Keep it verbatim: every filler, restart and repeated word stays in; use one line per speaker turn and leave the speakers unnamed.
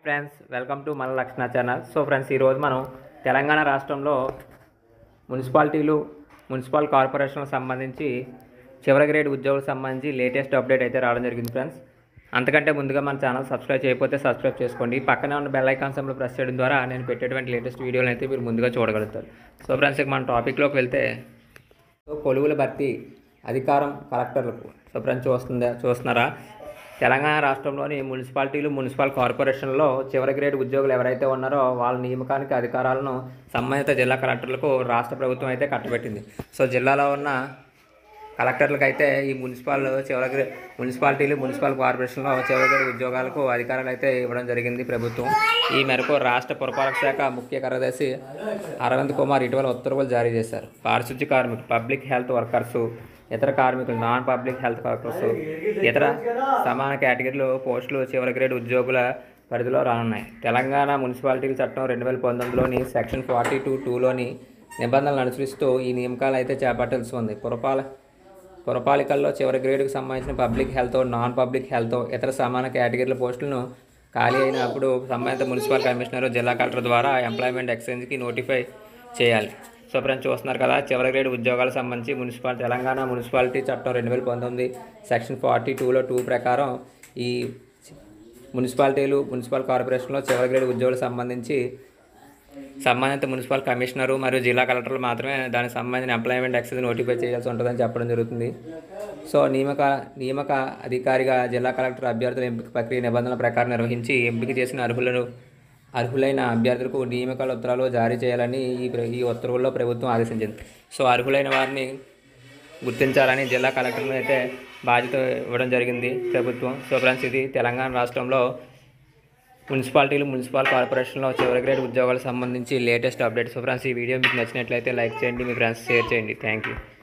Friends, welcome to మన లక్షణ channel. So friends, ఈరోజు మనం తెలంగాణ రాష్ట్రంలో మున్సిపాలిటీలు మున్సిపల్ కార్పొరేషన్లకు సంబంధించి చివరి గ్రేడ్ ఉద్యోగులకు సంబంధించి లేటెస్ట్ అప్డేట్ అయితే రావడం జరిగింది ఫ్రెండ్స్. అంతకంటే ముందుగా మన ఛానల్ సబ్స్క్రైబ్ చేయకపోతే సబ్స్క్రైబ్ చేసుకోండి. పక్కనే ఉన్న బెల్ ఐకాన్ సింబల్ ప్రెస్ చేయడం ద్వారా నేను పెట్టేటువంటి లేటెస్ట్ వీడియోలు అయితే మీరు ముందుగా చూడగలుగుతారు. సో ఫ్రెండ్స్, ఇక మన టాపిక్లోకి వెళ్తే సో కొలువుల భర్తీ అధికారం కలెక్టర్లకు. సో ఫ్రెండ్స్, చూస్తుందా చూస్తున్నారా తెలంగాణ రాష్ట్రంలోని మున్సిపాలిటీలు మున్సిపల్ కార్పొరేషన్లో చివరి గ్రేడ్ ఉద్యోగులు ఎవరైతే ఉన్నారో వాళ్ళ నియామకానికి అధికారాలను సంబంధిత జిల్లా కలెక్టర్లకు రాష్ట్ర ప్రభుత్వం అయితే కట్టబెట్టింది. సో జిల్లాలో ఉన్న కలెక్టర్లకు అయితే ఈ మున్సిపల్ చివరి గ్రేడ్ మున్సిపాలిటీలు మున్సిపల్ కార్పొరేషన్లో చివరి గ్రేడ్ ఉద్యోగాలకు అధికారాలు అయితే ఇవ్వడం జరిగింది ప్రభుత్వం. ఈ మేరకు రాష్ట్ర పురపాలక శాఖ ముఖ్య కార్యదర్శి అరవింద్ కుమార్ ఇటీవల ఉత్తర్వులు జారీ చేశారు. పారిశుద్ధ్య కార్మికులు, పబ్లిక్ హెల్త్ వర్కర్సు, ఇతర కార్మికులు, నాన్ పబ్లిక్ హెల్త్ వర్కర్స్, ఇతర సమాన కేటగిరీలు పోస్టులు చివరి గ్రేడ్ ఉద్యోగుల పరిధిలో రానున్నాయి. తెలంగాణ మున్సిపాలిటీల చట్టం రెండు వేల పంతొమ్మిదిలోని సెక్షన్ ఫార్టీ టూ టూలోని నిబంధనలు అనుసరిస్తూ ఈ నియామకాలు అయితే చేపట్టాల్సి ఉంది. పురపాల పురపాలికల్లో చివరి గ్రేడ్కు సంబంధించిన public health, non public health, ఇతర సమాన కేటగిరీల పోస్టులను ఖాళీ అయినప్పుడు సంబంధిత మున్సిపల్ కమిషనర్, జిల్లా కలెక్టర్ ద్వారా ఎంప్లాయ్మెంట్ ఎక్స్చేంజ్కి నోటిఫై చేయాలి. సో ఫ్రెండ్స్, చూస్తున్నారు కదా, చివరి గ్రేడ్ ఉద్యోగాలకు సంబంధించి మున్సిపల్ తెలంగాణ మున్సిపాలిటీ చట్టం రెండు వేల పంతొమ్మిది సెక్షన్ ఫార్టీ టూలో టూ ప్రకారం ఈ మున్సిపాలిటీలు మున్సిపల్ కార్పొరేషన్లో చివరి గ్రేడ్ ఉద్యోగులకు సంబంధించి సంబంధిత మున్సిపల్ కమిషనరు మరియు జిల్లా కలెక్టర్లు మాత్రమే దానికి సంబంధించిన ఎంప్లాయ్మెంట్ ఎక్సైజ్ నోటిఫై చేయాల్సి ఉంటుందని చెప్పడం జరుగుతుంది. సో నియామక నియామక అధికారిగా జిల్లా కలెక్టర్ అభ్యర్థుల ఎంపిక ప్రక్రియ నిబంధనల ప్రకారం నిర్వహించి ఎంపిక చేసిన అర్హులను అర్హులైన అభ్యర్థులకు నియామకాల ఉత్తరాలు జారీ చేయాలని ఈ ఈ ఉత్తర్వుల్లో ప్రభుత్వం ఆదేశించింది. సో అర్హులైన వారిని గుర్తించాలని జిల్లా కలెక్టర్ను అయితే బాధ్యత ఇవ్వడం జరిగింది ప్రభుత్వం. సో ఫ్రెండ్స్, ఇది తెలంగాణ రాష్ట్రంలో మున్సిపాలిటీలు మున్సిపల్ కార్పొరేషన్లో చివరి గ్రేడ్ ఉద్యోగాలకు సంబంధించి లేటెస్ట్ అప్డేట్. సో ఫ్రెండ్స్, ఈ వీడియో మీకు నచ్చినట్లయితే లైక్ చేయండి, మీ ఫ్రెండ్స్ షేర్ చేయండి. Thank you.